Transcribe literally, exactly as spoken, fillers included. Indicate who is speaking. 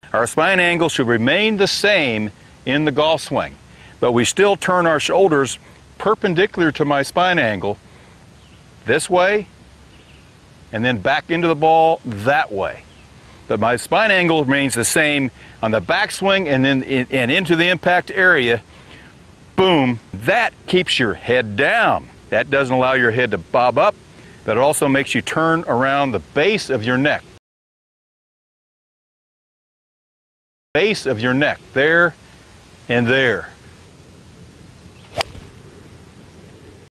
Speaker 1: Our spine angle should remain the same in the golf swing, but we still turn our shoulders perpendicular to my spine angle this way and then back into the ball that way. But my spine angle remains the same on the backswing and then in, and into the impact area. Boom. That keeps your head down. That doesn't allow your head to bob up, but it also makes you turn around the base of your neck. Base of your neck, there and there.